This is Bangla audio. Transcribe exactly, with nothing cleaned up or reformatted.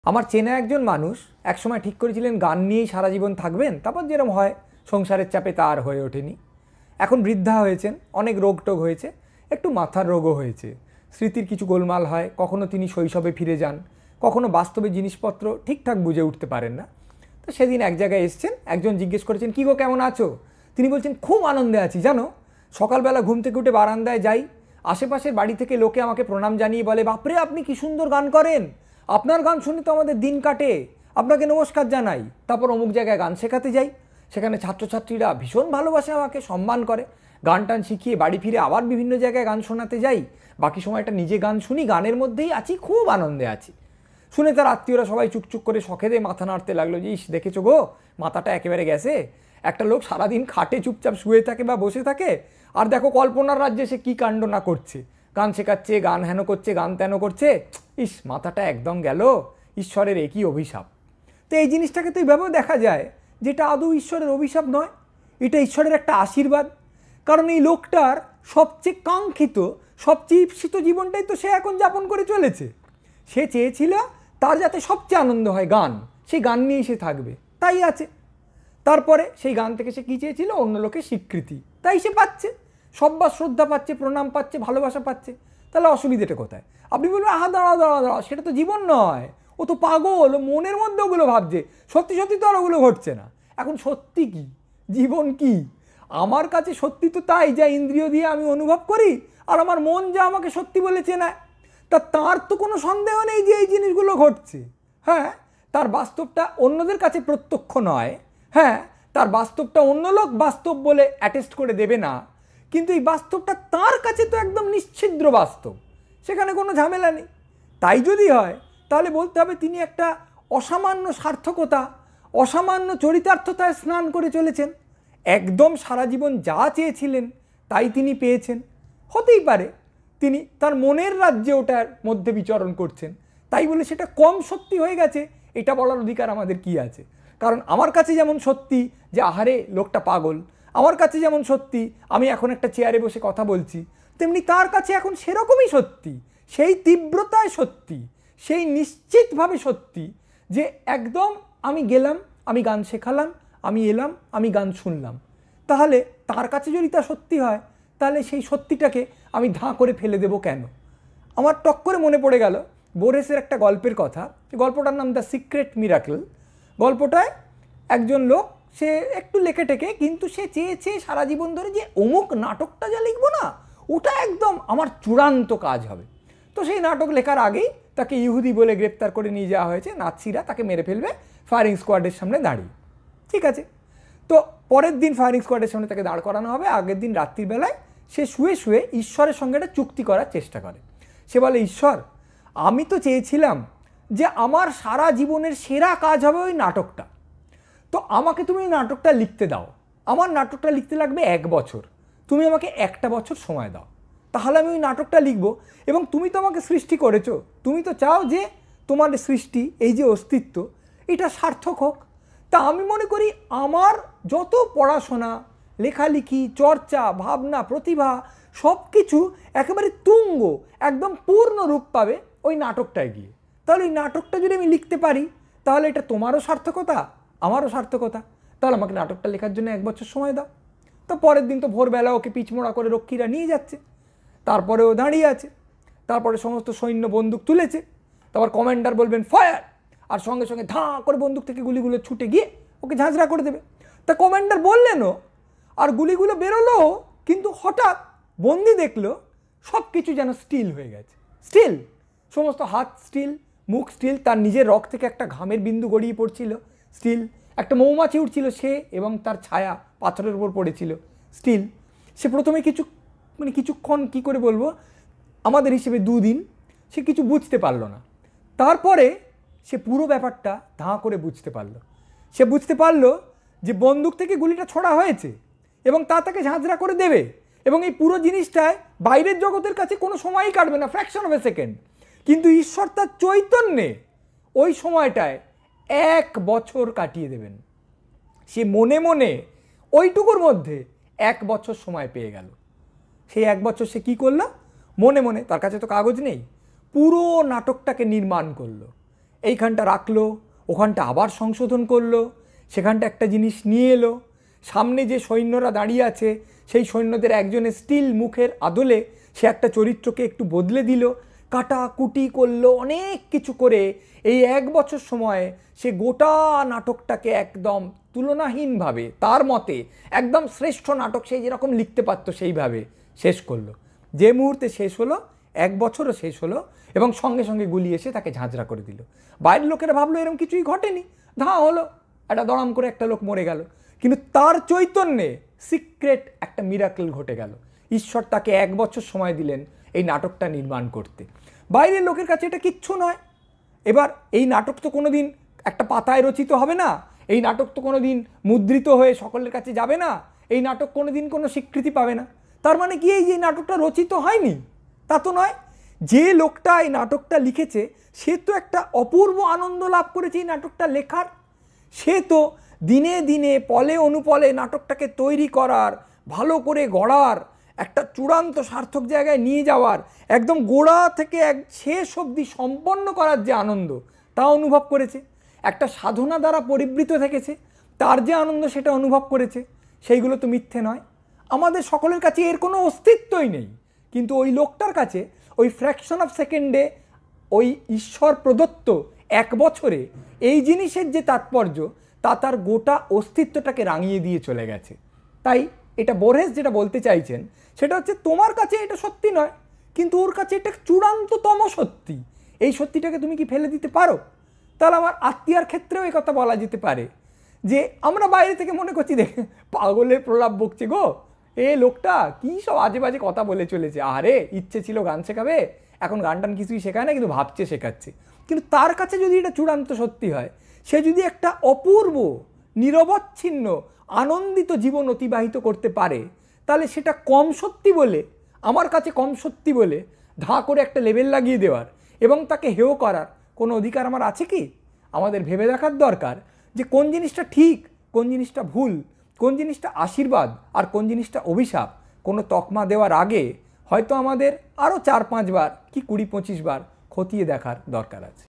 আমার চেনা একজন মানুষ একসময় ঠিক করেছিলেন গান নিয়েই সারা জীবন থাকবেন, তারপর যেরকম হয় সংসারের চাপে তা আর হয়ে ওঠেনি। এখন বৃদ্ধা হয়েছেন, অনেক রোগ টোগ হয়েছে, একটু মাথার রোগও হয়েছে, স্মৃতির কিছু গোলমাল হয়, কখনো তিনি শৈশবে ফিরে যান, কখনো বাস্তবে জিনিসপত্র ঠিকঠাক বুঝে উঠতে পারেন না। তো সেদিন এক জায়গায় এসছেন, একজন জিজ্ঞেস করেছেন, কী গো কেমন আছো? তিনি বলছেন, খুব আনন্দে আছি জানো, সকালবেলা ঘুম থেকে উঠে বারান্দায় যাই, আশেপাশের বাড়ি থেকে লোকে আমাকে প্রণাম জানিয়ে বলে, বাপরে আপনি কি সুন্দর গান করেন, আপনার গান শুনে তো আমাদের দিন কাটে, আপনাকে নমস্কার জানাই। তারপর অমুক জায়গায় গান শেখাতে যাই, সেখানে ছাত্রছাত্রীরা ভীষণ ভালোবাসে আমাকে, সম্মান করে, গান টান শিখিয়ে বাড়ি ফিরে আবার বিভিন্ন জায়গায় গান শোনাতে যাই, বাকি সময়টা নিজে গান শুনি, গানের মধ্যেই আছি, খুব আনন্দে আছি। শুনে তার আত্মীয়রা সবাই চুকচুক করে শখেদে মাথা নাড়তে লাগলো যে, ইস দেখেছো গো, মাথাটা একেবারে গেছে, একটা লোক সারাদিন খাটে চুপচাপ শুয়ে থাকে বা বসে থাকে, আর দেখো কল্পনার রাজ্যে সে কী কাণ্ড না করছে, গান শেখাচ্ছে, গান হেন করছে, গান তেন করছে, ইস মাথাটা একদম গেল, ঈশ্বরের একই অভিশাপ। তো এই জিনিসটাকে তো এইভাবেও দেখা যায়, যেটা আদৌ ঈশ্বরের অভিশাপ নয়, এটা ঈশ্বরের একটা আশীর্বাদ। কারণ এই লোকটার সবচেয়ে কাঙ্ক্ষিত, সবচেয়ে ঈপ্সিত জীবনটাই তো সে এখন যাপন করে চলেছে। সে চেয়েছিল তার যাতে সবচেয়ে আনন্দ হয় গান, সেই গান নিয়েই সে থাকবে, তাই আছে। তারপরে সেই গান থেকে সে কী চেয়েছিল? অন্য লোকের স্বীকৃতি, তাই সে পাচ্ছে, সব্বার শ্রদ্ধা পাচ্ছে, প্রণাম পাচ্ছে, ভালোবাসা পাচ্ছে। তাহলে অসুবিধাটা কোথায়? আপনি বলবেন, আহা দাঁড়া দাঁড়া দাঁড়া, সেটা তো জীবন নয়, ও তো পাগল, মনের মধ্যে ওগুলো ভাবছে, সত্যি সত্যি তো আর ওগুলো ঘটছে না। এখন সত্যি কি, জীবন কি? আমার কাছে সত্যি তো তাই যা ইন্দ্রিয় দিয়ে আমি অনুভব করি, আর আমার মন যা আমাকে সত্যি বলে চেনায়। তা তার তো কোনো সন্দেহ নেই যে এই জিনিসগুলো ঘটছে। হ্যাঁ, তার বাস্তবটা অন্যদের কাছে প্রত্যক্ষ নয়, হ্যাঁ তার বাস্তবটা অন্য লোক বাস্তব বলে অ্যাটেস্ট করে দেবে না, কিন্তু এই বাস্তবটা তার কাছে তো একদম নিশ্ছিদ্র বাস্তব, সেখানে কোনো ঝামেলা নেই। তাই যদি হয় তাহলে বলতে হবে তিনি একটা অসামান্য সার্থকতা, অসামান্য চরিতার্থতায় স্নান করে চলেছেন, একদম সারা জীবন যা চেয়েছিলেন তাই তিনি পেয়েছেন। হতেই পারে তিনি তার মনের রাজ্যে ওটার মধ্যে বিচরণ করছেন, তাই বলে সেটা কম সত্যি হয়ে গেছে এটা বলার অধিকার আমাদের কি আছে? কারণ আমার কাছে যেমন সত্যি যে আহারে লোকটা পাগল, আমার কাছে যেমন সত্যি আমি এখন একটা চেয়ারে বসে কথা বলছি, তেমনি তার কাছে এখন সেরকমই সত্যি, সেই তীব্রতায় সত্যি, সেই নিশ্চিতভাবে সত্যি যে একদম আমি গেলাম, আমি গান শেখালাম, আমি এলাম, আমি গান শুনলাম। তাহলে তার কাছে যদি তা সত্যি হয়, তাহলে সেই সত্যিটাকে আমি ধাঁ করে ফেলে দেবো কেন? আমার টক করে মনে পড়ে গেল বোরেসের একটা গল্পের কথা। গল্পটার নাম দ্য সিক্রেট মিরাকল। গল্পটায় একজন লোক, সে একটু লেখে টেকে, কিন্তু সে চেয়েছে সারা জীবন ধরে যে অমুক নাটকটা যা লিখবো না, ওটা একদম আমার চূড়ান্ত কাজ হবে। তো সেই নাটক লেখার আগেই তাকে ইহুদি বলে গ্রেপ্তার করে নিয়ে যাওয়া হয়েছে, নাৎসিরা তাকে মেরে ফেলবে ফায়ারিং স্কোয়াডের সামনে দাঁড়িয়ে। ঠিক আছে, তো পরের দিন ফায়ারিং স্কোয়াডের সামনে তাকে দাঁড় করানো হবে। আগের দিন রাত্রিবেলায় সে শুয়ে শুয়ে ঈশ্বরের সঙ্গে একটা চুক্তি করার চেষ্টা করে। সে বলে, ঈশ্বর আমি তো চেয়েছিলাম যে আমার সারা জীবনের সেরা কাজ হবে ওই নাটকটা, তো আমাকে তুমি ওই নাটকটা লিখতে দাও, আমার নাটকটা লিখতে লাগবে এক বছর, তুমি আমাকে একটা বছর সময় দাও, তাহলে আমি ওই নাটকটা লিখব। এবং তুমি তো আমাকে সৃষ্টি করেছো, তুমি তো চাও যে তোমার সৃষ্টি, এই যে অস্তিত্ব, এটা সার্থক হোক। তা আমি মনে করি আমার যত পড়াশোনা, লেখালেখি, চর্চা, ভাবনা, প্রতিভা সব কিছু একেবারে তুঙ্গ, একদম পূর্ণ রূপ পাবে ওই নাটকটায় গিয়ে। তাহলে ওই নাটকটা যদি আমি লিখতে পারি, তাহলে এটা তোমারও সার্থকতা, আমারও সার্থকতা, তাহলে আমাকে নাটকটা লেখার জন্য এক বছর সময় দাও। তো পরের দিন তো ভোরবেলা ওকে পিচমোড়া করে রক্ষীরা নিয়ে যাচ্ছে, তারপরে ও দাঁড়িয়ে আছে, তারপরে সমস্ত সৈন্য বন্দুক তুলেছে, তারপর কমান্ডার বলবেন ফায়ার, আর সঙ্গে সঙ্গে ধাঁ করে বন্দুক থেকে গুলিগুলো ছুটে গিয়ে ওকে ঝাঁঝরা করে দেবে। তা কমান্ডার বললেনও, আর গুলিগুলো বেরোলো, কিন্তু হঠাৎ বন্দি দেখলো সব কিছু যেন স্টিল হয়ে গেছে, স্টিল, সমস্ত হাত স্টিল, মুখ স্টিল, তার নিজের রক থেকে একটা ঘামের বিন্দু গড়িয়ে পড়ছিল, স্টিল, একটা মৌমাছি উঠছিল সে এবং তার ছায়া পাথরের উপর পড়েছিল, স্টিল। সে প্রথমে কিছু মানে কিছুক্ষণ কি করে বলবো, আমাদের হিসেবে দুদিন সে কিছু বুঝতে পারলো না। তারপরে সে পুরো ব্যাপারটা ধাঁ করে বুঝতে পারলো। সে বুঝতে পারলো যে বন্দুক থেকে গুলিটা ছোড়া হয়েছে এবং তা তাকে ঝাঁঝরা করে দেবে, এবং এই পুরো জিনিসটায় বাইরের জগতের কাছে কোনো সময়ই কাটবে না, ফ্র্যাকশন অফ এ সেকেন্ড, কিন্তু ঈশ্বর তার চৈতন্যে ওই সময়টায় এক বছর কাটিয়ে দেবেন। সে মনে মনে ওইটুকুর মধ্যে এক বছর সময় পেয়ে গেল। সেই এক বছর সে কী করলো? মনে মনে, তার কাছে তো কাগজ নেই, পুরো নাটকটাকে নির্মাণ করলো। এইখানটা রাখলো, ওখানটা আবার সংশোধন করলো, সেখানটা একটা জিনিস নিয়ে এলো, সামনে যে সৈন্যরা দাঁড়িয়ে আছে সেই সৈন্যদের একজনের স্টিল মুখের আদলে সে একটা চরিত্রকে একটু বদলে দিল, কাটা কুটি করলো, অনেক কিছু করে এই এক বছর সময়ে সে গোটা নাটকটাকে একদম তুলনাহীনভাবে তার মতে একদম শ্রেষ্ঠ নাটক সে যেরকম লিখতে পারতো সেইভাবে শেষ করলো। যে মুহূর্তে শেষ হলো এক বছরও শেষ হলো এবং সঙ্গে সঙ্গে গুলি এসে তাকে ঝাঁঝরা করে দিল। বাইরের লোকেরা ভাবলো এরকম কিছুই ঘটেনি, ধাঁ হলো, একটা দড়াম করে একটা লোক মরে গেল, কিন্তু তার চৈতন্যে সিক্রেট একটা মিরাকেল ঘটে গেল। ঈশ্বর তাকে এক বছর সময় দিলেন এই নাটকটা নির্মাণ করতে। বাইরের লোকের কাছে এটা কিচ্ছু নয়। এবার এই নাটক তো কোনো দিন একটা পাতায় রচিত হবে না, এই নাটক তো কোনো দিন মুদ্রিত হয়ে সকলের কাছে যাবে না, এই নাটক কোনো দিন কোনো স্বীকৃতি পাবে না। তার মানে কি এই যে নাটকটা রচিত হয়নি? তা তো নয়। যে লোকটা এই নাটকটা লিখেছে সে তো একটা অপূর্ব আনন্দ লাভ করেছে এই নাটকটা লেখার। সে তো দিনে দিনে পলে অনুপলে নাটকটাকে তৈরি করার, ভালো করে গড়ার, একটা চূড়ান্ত সার্থক জায়গায় নিয়ে যাওয়ার, একদম গোড়া থেকে এক শেষ অবধি সম্পন্ন করার যে আনন্দ তা অনুভব করেছে। একটা সাধনা দ্বারা পরিবৃত থেকেছে, তার যে আনন্দ সেটা অনুভব করেছে। সেইগুলো তো মিথ্যে নয়। আমাদের সকলের কাছে এর কোনো অস্তিত্বই নেই, কিন্তু ওই লোকটার কাছে ওই ফ্র্যাকশন অফ সেকেন্ডে ওই ঈশ্বর প্রদত্ত এক বছরে এই জিনিসের যে তাৎপর্য তা তার গোটা অস্তিত্বটাকে রাঙিয়ে দিয়ে চলে গেছে। তাই এটা বোরহেস যেটা বলতে চাইছেন সেটা হচ্ছে তোমার কাছে এটা সত্যি নয়, কিন্তু ওর কাছে এটা চূড়ান্ততম সত্যি। এই সত্যিটাকে তুমি কি ফেলে দিতে পারো? তাহলে আমার আত্মীয়ার ক্ষেত্রেও এই কথা বলা যেতে পারে যে আমরা বাইরে থেকে মনে করছি দেখে পাগলের প্রলাপ বকছে গো, এ লোকটা কী সব আজে বাজে কথা বলে চলেছে, আরে ইচ্ছে ছিল গান শেখাবে, এখন গান টান কিছুই শেখায় না, কিন্তু ভাবছে শেখাচ্ছে। কিন্তু তার কাছে যদি এটা চূড়ান্ত সত্যি হয়, সে যদি একটা অপূর্ব নিরবচ্ছিন্ন আনন্দিত জীবন অতিবাহিত করতে পারে, তাহলে সেটা কম সত্যি বলে, আমার কাছে কম সত্যি বলে ধা করে একটা লেবেল লাগিয়ে দেওয়ার এবং তাকে হেয় করার কোনো অধিকার আমার আছে কি? আমাদের ভেবে দেখার দরকার যে কোন জিনিসটা ঠিক, কোন জিনিসটা ভুল, কোন জিনিসটা আশীর্বাদ আর কোন জিনিসটা অভিশাপ। কোনো তকমা দেওয়ার আগে হয়তো আমাদের আরও চার পাঁচবার কি কুড়ি পঁচিশ বার খতিয়ে দেখার দরকার আছে।